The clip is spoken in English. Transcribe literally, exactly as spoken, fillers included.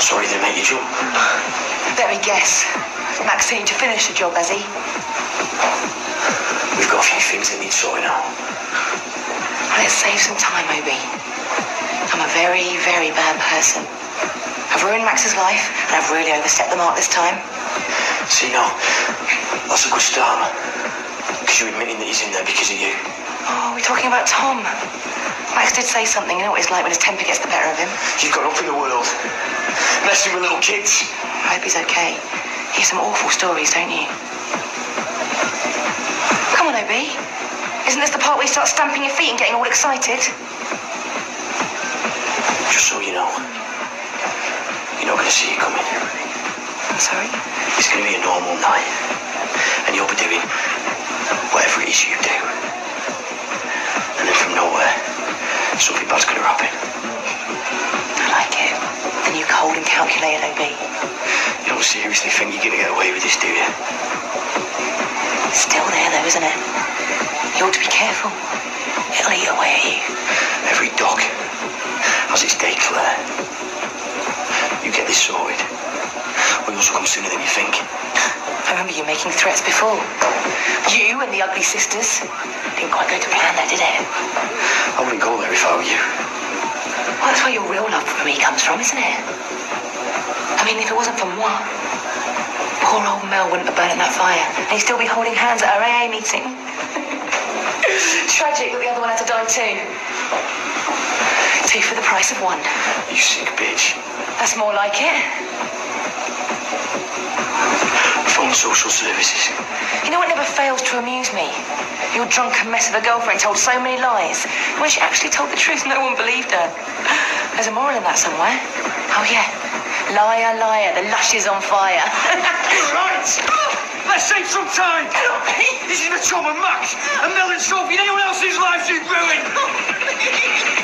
Sorry they make you jump. Let me guess. Max needed to finish the job, has he? We've got a few things that need sorting out. Let's save some time, Obi. I'm a very, very bad person. I've ruined Max's life, and I've really overstepped the mark this time. See, now, that's a good start. Because you're admitting that he's in there because of you. Oh, we're talking about Tom. Max did say something. You know what it's like when his temper gets the better of him? You've got up in the world, messing with little kids. I hope he's okay. You hear some awful stories, don't you? Come on, Obi. Isn't this the part where you start stamping your feet and getting all excited? Just so you know, you're not going to see it coming. I'm sorry? It's going to be a normal night, and you'll be doing whatever it is you do. And then from nowhere, something bad's going to happen. I like it. Then you cold and calculated, Obi. You don't seriously think you're going to get away with this, do you? It's still there, though, isn't it? You ought to be careful. It'll eat away at you. Every dog has its day, Claire. You get this sorted. We'll also come sooner than you think. I remember you making threats before. You and the ugly sisters. Didn't quite go to plan, though, did it? I wouldn't go there if I were you. Well, that's where your real love for me comes from, isn't it? I mean, if it wasn't for moi, poor old Mel wouldn't have burned in that fire, and he'd still be holding hands at our A A meeting. Tragic that the other one had to die too. Two for the price of one. You sick bitch. That's more like it. Phone social services. You know what never fails to amuse me? Your drunken mess of a girlfriend told so many lies. When she actually told the truth, no one believed her. There's a moral in that somewhere. Oh, yeah. Liar, liar, the lush is on fire. Right! Let's save some time! This is for Tom and Max, and Mel and Sophie, and anyone else's lives you've ruined!